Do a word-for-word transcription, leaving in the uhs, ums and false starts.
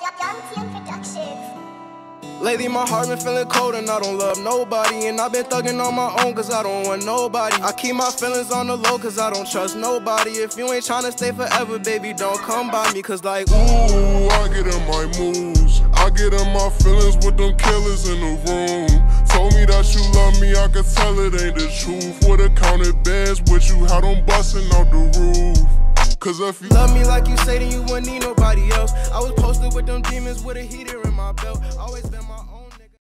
Young T N Productions. Lately my heart been feeling cold and I don't love nobody. And I've been thugging on my own cause I don't want nobody. I keep my feelings on the low cause I don't trust nobody. If you ain't tryna stay forever, baby, don't come by me. Cause like, ooh, I get in my moves, I get in my feelings with them killers in the room. Told me that you love me, I could tell it ain't the truth. Would've counted bands with you, had them busting out the roof. Cause if you love me like you say, then you wouldn't need nobody else. I was posted with them demons with a heater in my belt. Always been my